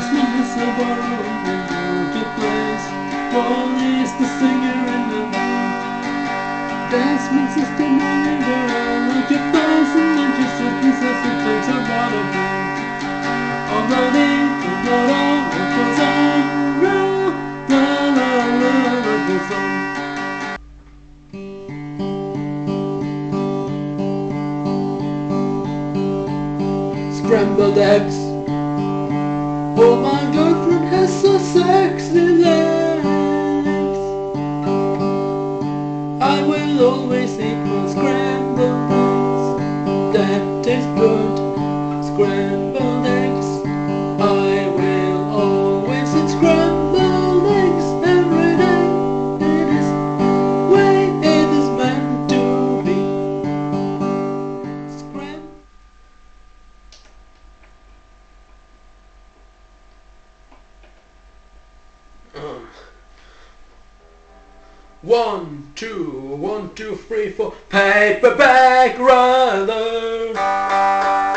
Desmond has a borrowed marketplace. Paul is the singer in the band. Desmond's is the leader of your place, and Manchester kisses and takes a bottle of him. Already, the bottle of the song, la la la la the song. Scrambled eggs. Oh, my girlfriend has so sexy legs. I will always eat my scrambled eggs. That tastes good. Scrambled eggs. I will always eat scrambled eggs every day. It is the way it is meant to be. One, two, 1, 2, 3, 4. Paperback Writer.